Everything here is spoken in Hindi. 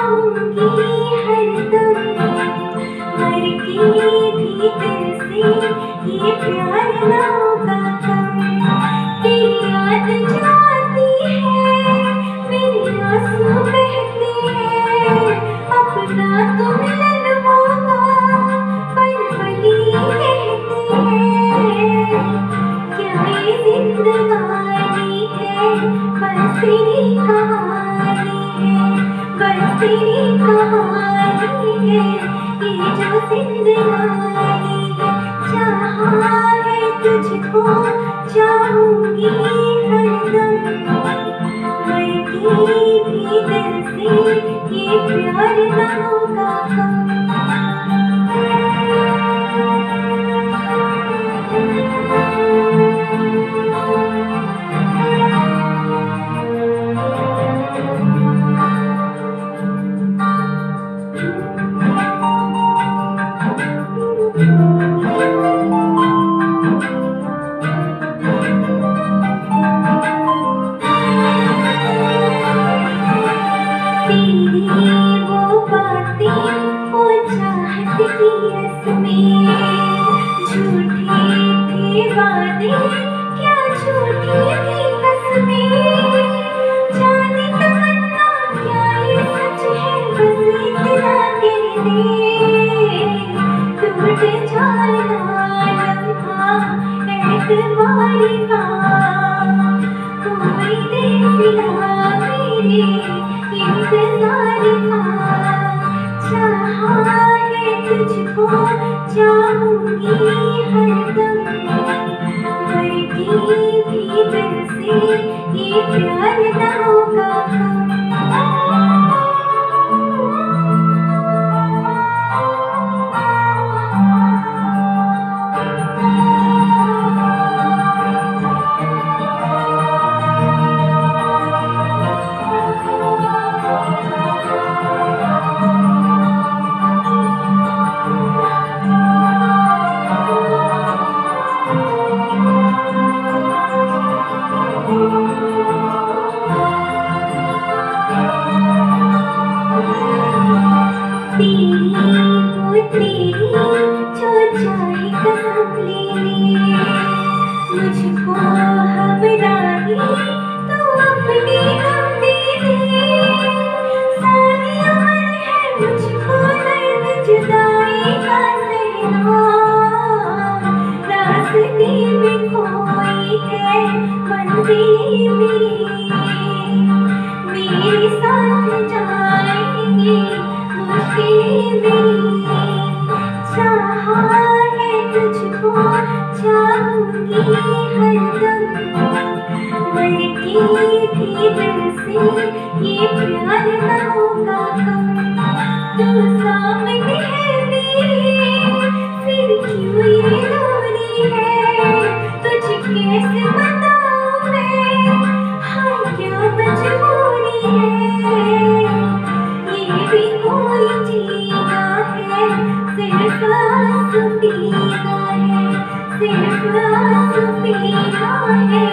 चाहूंगी हरदम, मर के भी तुझसे ये प्यार ना होगा कम। तेरी याद जो आती है मेरे आंसू बहते हैं, अपना तो मिलन होगा पर वही कहते हैं। क्या ये जिंदगानी है बस तेरी कहानी है, बस तेरी कहानी है ये जो जिंदगानी है। चाहा है तुझको चाहूंगी हरदम, मर के भी दिल से ये प्यार ना होगा कम। तेरी वो बातें वो चाहत की रस्में, झूठे थे वादे क्या झूठी थी कसमें। जाने तमन्ना क्या ये सच है बस इतना कह दे, टूट जाना लम्हा एतबार का, कोई देखना मेरे इंतजार का। चाहा है तुझको चाहूंगी हरदम, मर के भी दिल से ये प्यार ना होगा कम। तेरी वो तेरी जो चाहे कसम ले ले, मुझको हमराही तू अपने गम दे दे। सारी उम्र है मुझको दर्द जुदाई का सहना, रास्ते में कोई है मंजिल मेरे साथ जाएंगे मुश्किलें मेरी। चाहा है तुझको चाहूंगी हरदम, मर के भी दिल से ये प्यार ना होगा कम। तू सामने है मेरे फिर क्यों ये दूरी है, तुझे कैसे बताऊं मैं हाय क्या मजबूरी है। ये भी कोई जीना है सिर्फ आंसू पीना है, सिर्फ आंसू पीना है।